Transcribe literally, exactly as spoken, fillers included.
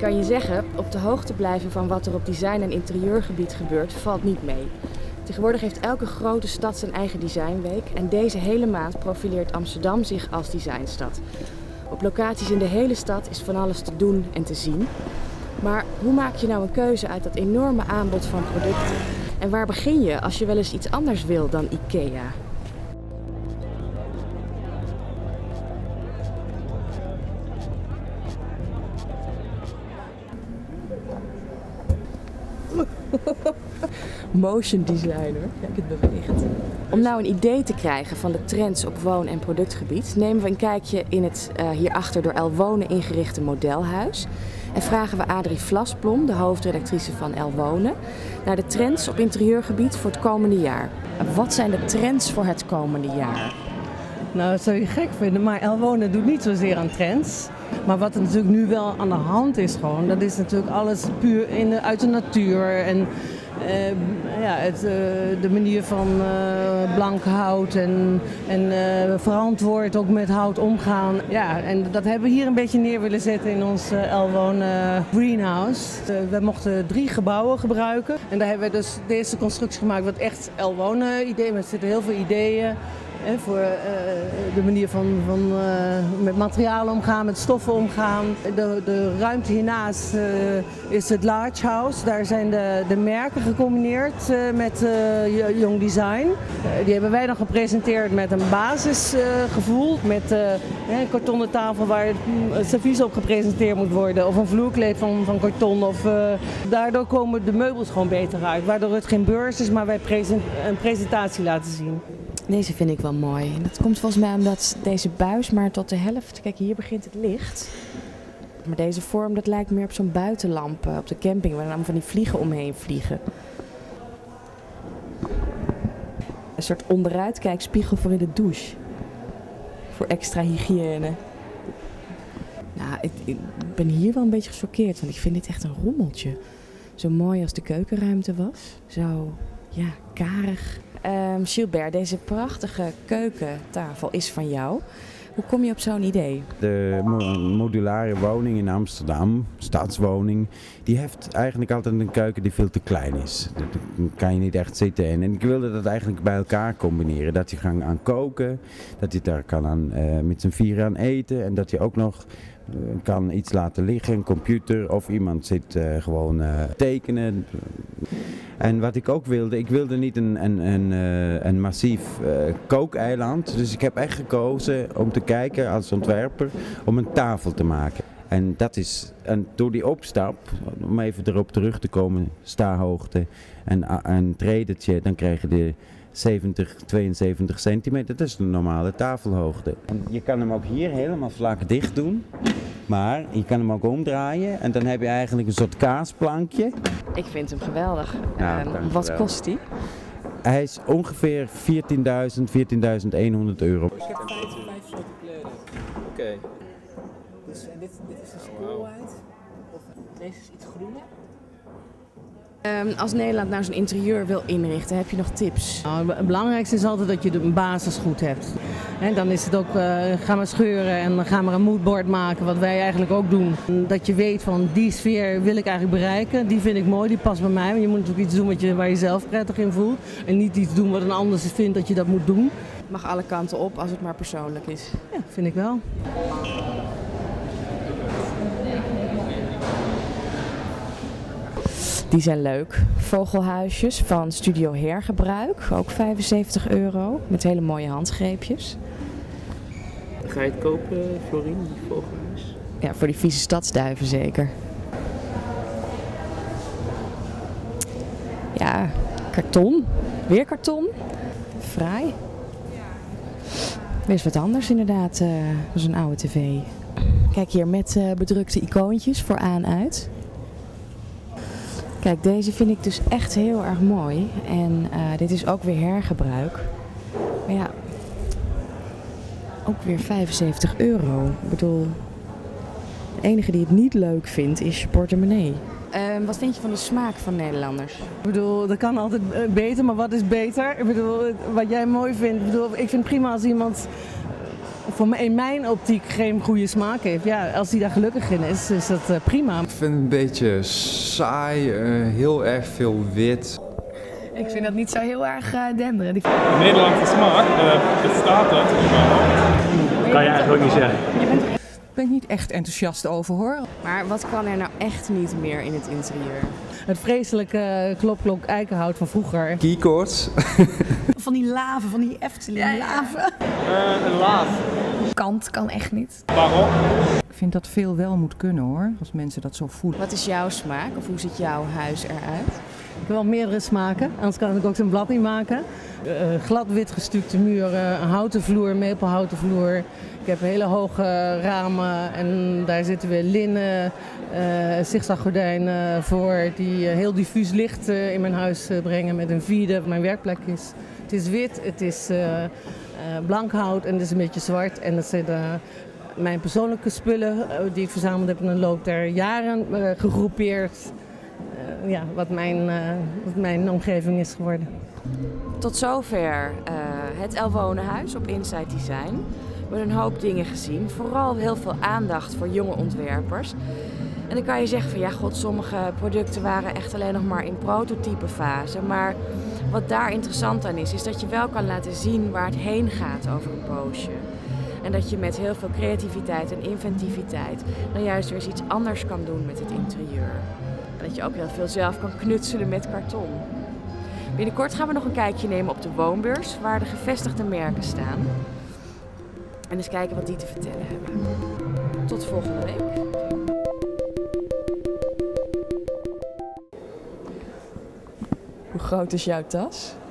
kan je zeggen, op de hoogte blijven van wat er op design- en interieurgebied gebeurt, valt niet mee. Tegenwoordig heeft elke grote stad zijn eigen designweek en deze hele maand profileert Amsterdam zich als designstad. Op locaties in de hele stad is van alles te doen en te zien. Maar hoe maak je nou een keuze uit dat enorme aanbod van producten? En waar begin je als je wel eens iets anders wil dan IKEA? Motion design hoor, kijk het beweegt. Om nou een idee te krijgen van de trends op woon- en productgebied nemen we een kijkje in het uh, hierachter door El Wonen ingerichte modelhuis. En vragen we Adrie Vlasblom, de hoofdredactrice El Wonen, naar de trends op interieurgebied voor het komende jaar. Wat zijn de trends voor het komende jaar? Nou, dat zou je gek vinden, maar El Wonen doet niet zozeer aan trends. Maar wat er natuurlijk nu wel aan de hand is gewoon, dat is natuurlijk alles puur in de, uit de natuur. En uh, ja, het, uh, de manier van uh, blank hout en, en uh, verantwoord ook met hout omgaan. Ja, en dat hebben we hier een beetje neer willen zetten in ons uh, El Wonen greenhouse. Uh, we mochten drie gebouwen gebruiken. En daar hebben we dus deze constructie gemaakt wat echt El Wonen ideeën. Er zitten heel veel ideeën. He, voor uh, de manier van, van uh, met materialen omgaan, met stoffen omgaan. De, de ruimte hiernaast uh, is het Large House. Daar zijn de, de merken gecombineerd uh, met uh, Young Design. Uh, die hebben wij dan gepresenteerd met een basisgevoel. Uh, met uh, een kartonnen tafel waar het servies op gepresenteerd moet worden. Of een vloerkleed van, van karton. Of, uh, daardoor komen de meubels gewoon beter uit. Waardoor het geen beurs is, maar wij present, een presentatie laten zien. Deze vind ik wel mooi. Dat komt volgens mij omdat deze buis maar tot de helft... Kijk, hier begint het licht. Maar deze vorm, dat lijkt meer op zo'n buitenlamp op de camping, waar dan van die vliegen omheen vliegen. Een soort onderuitkijkspiegel voor in de douche. Voor extra hygiëne. Nou, ik, ik ben hier wel een beetje gechoqueerd, want ik vind dit echt een rommeltje. Zo mooi als de keukenruimte was. Zo, ja, karig. Um, Gilbert, deze prachtige keukentafel is van jou. Hoe kom je op zo'n idee? De modulaire woning in Amsterdam, stadswoning, die heeft eigenlijk altijd een keuken die veel te klein is. Daar kan je niet echt zitten in. En ik wilde dat eigenlijk bij elkaar combineren. Dat je kan aan koken, dat je daar kan aan, uh, met z'n vieren aan eten en dat je ook nog uh, kan iets laten liggen, een computer of iemand zit uh, gewoon uh, tekenen. En wat ik ook wilde, ik wilde niet een, een, een, een massief uh, kookeiland. Dus ik heb echt gekozen om te kijken als ontwerper om een tafel te maken. En dat is, en door die opstap, om even erop terug te komen, staarhoogte en een tredetje, dan krijg je de zeventig, tweeënzeventig centimeter. Dat is de normale tafelhoogte. En je kan hem ook hier helemaal vlak dicht doen. Maar je kan hem ook omdraaien en dan heb je eigenlijk een soort kaasplankje. Ik vind hem geweldig. Ja, uh, wat kost hij? Hij is ongeveer veertienduizend, veertienduizend honderd euro. Ik heb vijf, vijf soorten kleuren. Oké. Okay. Dus uh, dit, dit is de spoorwijd. Of deze is iets groener. Um, als Nederland nou zijn interieur wil inrichten, heb je nog tips? Nou, het belangrijkste is altijd dat je een basis goed hebt. En dan is het ook, uh, ga maar scheuren en ga maar een moodboard maken, wat wij eigenlijk ook doen. Dat je weet van die sfeer wil ik eigenlijk bereiken, die vind ik mooi, die past bij mij. Maar je moet natuurlijk iets doen wat je, waar je zelf prettig in voelt. En niet iets doen wat een ander vindt dat je dat moet doen. Het mag alle kanten op als het maar persoonlijk is. Ja, vind ik wel. Die zijn leuk. Vogelhuisjes van Studio Hergebruik, ook vijfenzeventig euro, met hele mooie handgreepjes. Ga je het kopen, Florien, die vogelhuis? Ja, voor die vieze stadsduiven zeker. Ja, karton. Weer karton. Fraai. Weer eens wat anders inderdaad, uh, zo'n oude tv. Kijk hier met uh, bedrukte icoontjes voor aan uit. Kijk, deze vind ik dus echt heel erg mooi. En uh, dit is ook weer hergebruik. Maar ja, ook weer vijfenzeventig euro. Ik bedoel, de enige die het niet leuk vindt is je portemonnee. Uh, wat vind je van de smaak van Nederlanders? Ik bedoel, dat kan altijd beter, maar wat is beter? Ik bedoel, wat jij mooi vindt. Ik bedoel, ik vind het prima als iemand voor mij in mijn optiek geen goede smaak heeft. Ja, als hij daar gelukkig in is, is dat uh, prima. Ik vind het een beetje saai, uh, heel erg veel wit. Ik vind dat niet zo heel erg uh, denderen. Die... Nederlandse smaak, uh, bestaat dat überhaupt? Kan je eigenlijk ook niet zeggen. Ik ben niet echt enthousiast over hoor. Maar wat kan er nou echt niet meer in het interieur? Het vreselijke klopklok eikenhout van vroeger. Keycords. Van die laven, van die Efteling ja, laven. Uh, een laaf. Kant kan echt niet. Waarom? Ik vind dat veel wel moet kunnen hoor, als mensen dat zo voelen. Wat is jouw smaak of hoe ziet jouw huis eruit? Ik heb wel meerdere smaken, anders kan ik ook zo'n blad niet maken. Uh, glad wit gestukte muren, een houten vloer, maple-houten vloer. Ik heb hele hoge ramen en daar zitten weer linnen, uh, zigzaggordijnen voor die uh, heel diffuus licht uh, in mijn huis uh, brengen met een vierde mijn werkplek is. Het is wit, het is uh, uh, blank hout en het is een beetje zwart en dat zijn uh, mijn persoonlijke spullen uh, die ik verzameld heb in de loop der jaren uh, gegroepeerd. Uh, ja, wat mijn, uh, wat mijn omgeving is geworden. Tot zover uh, het Elwonenhuis op Inside Design. We hebben een hoop dingen gezien, vooral heel veel aandacht voor jonge ontwerpers. En dan kan je zeggen van ja god, sommige producten waren echt alleen nog maar in prototypefase. Maar wat daar interessant aan is, is dat je wel kan laten zien waar het heen gaat over een poosje. En dat je met heel veel creativiteit en inventiviteit dan juist weer eens iets anders kan doen met het interieur. En dat je ook heel veel zelf kan knutselen met karton. Binnenkort gaan we nog een kijkje nemen op de woonbeurs, waar de gevestigde merken staan. En eens kijken wat die te vertellen hebben. Tot volgende week. Hoe groot is jouw tas?